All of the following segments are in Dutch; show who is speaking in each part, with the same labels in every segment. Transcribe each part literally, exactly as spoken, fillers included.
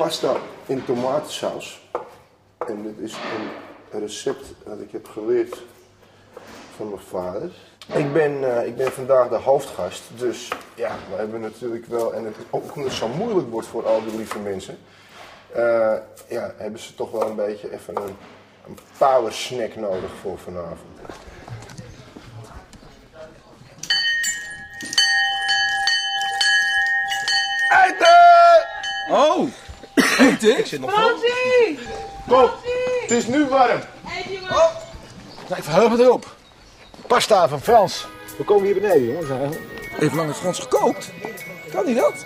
Speaker 1: pasta in tomatensaus. En dit is een recept dat ik heb geleerd van mijn vader. Ik ben, uh, ik ben vandaag de hoofdgast, dus ja, we hebben natuurlijk wel, en het, ook omdat het zo moeilijk wordt voor al die lieve mensen, uh, ja, hebben ze toch wel een beetje even een, een power snack nodig voor vanavond. Eten!
Speaker 2: Oh! Eten?
Speaker 3: Ik zit nog
Speaker 4: vol.
Speaker 1: Kom, het is nu warm.
Speaker 4: Oh.
Speaker 3: Nou, ik verheug me erop. Pasta van Frans. We komen hier beneden, jongens.
Speaker 2: Even lang in Frans gekookt. Kan hij dat?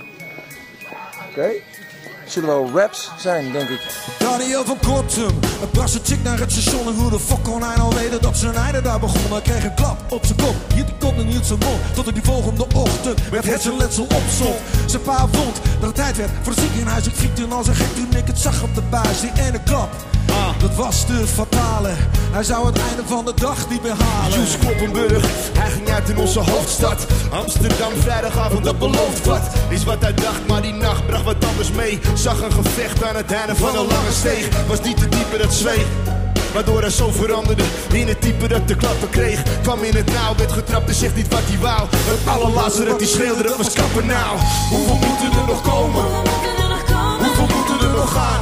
Speaker 2: Oké. Okay. Zullen wel raps zijn, denk ik.
Speaker 5: Daniel van Kortum, een brasse chick naar het station. En hoe de fuck kon hij nou weten dat zijn einde daar begon? Hij kreeg een klap op zijn kop, hield de kop en hield zijn mond. Tot hij die volgende ochtend met hersenletsel opzond. Zijn pa vond dat het tijd werd voor het ziekenhuis. Ik fietste als een gek toen ik het zag op de buis. Die ene klap, ah, dat was de fatale. Hij zou het einde van de dag niet meer halen.
Speaker 6: Joes Kloppenburg, hij ging uit in onze hoofdstad. Amsterdam, vrijdagavond, dat belooft wat. Is wat hij dacht, maar die nacht bracht wat anders mee. Zag een gevecht aan het einde van een lange steeg. Was niet te diepe, dat zweeg. Waardoor hij zo veranderde in het type dat de klappen kreeg. Kwam in het nauw, werd getrapt en zegt niet wat hij wou. Het allerlaatste dat hij schreeuwde, dat was kappen nou. Hoeveel moeten er nog komen? Hoeveel moeten er nog gaan?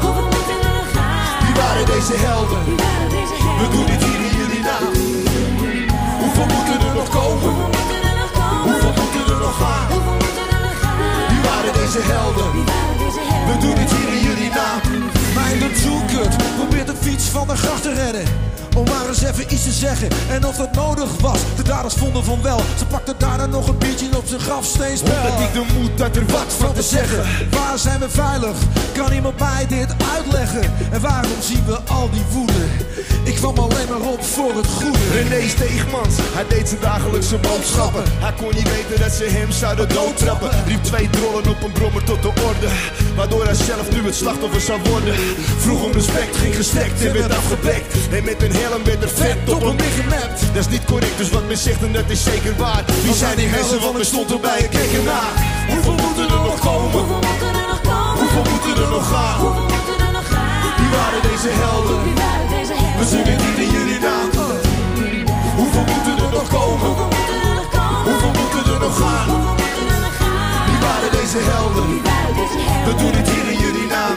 Speaker 6: Wie waren deze helden? We doen dit hier in jullie naam. Hoeveel moeten er nog komen? Hoeveel moeten er nog gaan? Wie waren deze helden? We doen dit hier in jullie naam.
Speaker 5: Mijn natuurkut probeert de fiets van de gracht te redden. Om maar eens even iets te zeggen. En of dat nodig was, de daders vonden van wel. Ze pakte daarna nog een biertje op zijn grafsteenspel.
Speaker 6: Omdat ik de moed had er wat van te zeggen.
Speaker 5: Waar zijn we veilig? Kan iemand mij dit uitleggen? En waarom zien we al die woede? Ik kwam alleen maar op voor het goede.
Speaker 6: René Steegmans, hij deed zijn dagelijkse boodschappen. Hij kon niet weten dat ze hem zouden doodtrappen. Riep twee drollen op een brommer tot de orde. Waardoor hij zelf nu het slachtoffer zou worden. Vroeg om respect, ging gestrekt en werd afgebrekt. En met een helm werd er vet op hem ingemapt. Dat is niet correct, dus wat men zegt en dat is zeker waar. Wie zijn die helden, want men stond erbij en keek ernaar. Hoeveel moeten er nog komen? Hoeveel moeten er nog gaan? Wie waren deze helden? We zullen hier in jullie naam. Hoeveel moeten er nog komen? Hoeveel moeten er nog gaan? Wie waren deze helden? We doen het hier in jullie naam.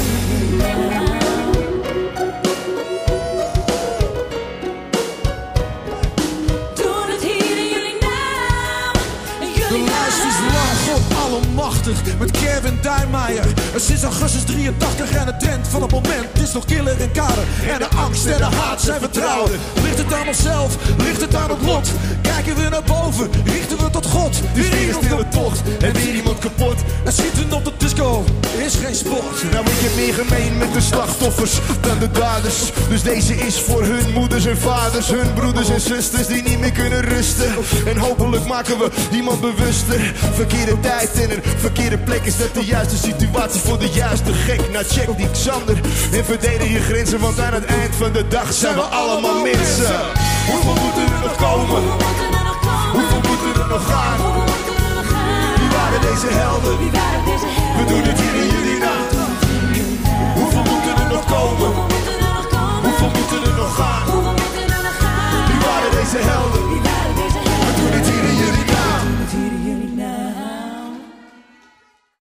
Speaker 5: Allemachtig met Kevin Dijmeijer. Het is augustus drieëntachtig en de trend van het moment is nog killer en kader. En de angst en de haat zijn vertrouwen. Ligt het aan onszelf, ligt het aan het lot? Kijken we naar boven, richten we tot God.
Speaker 6: Het is weer een stille tocht en weer iemand kapot.
Speaker 5: En schieten op de disco is geen sport.
Speaker 6: Nou, ik heb meer gemeen met de slachtoffers dan de daders. Dus deze is voor hun moeders en vaders, hun broeders en zusters die niet meer kunnen rusten. En hopelijk maken we iemand bewuster. Verkeerde tijd en een verkeerde plek is dat de juiste situatie voor de juiste gek. Nou, check die Xander en verdedig je grenzen, want aan het eind van de dag zijn we allemaal mensen. Hoeveel moeten er nog komen? Hoeveel moeten er nog gaan? Wie waren deze helden?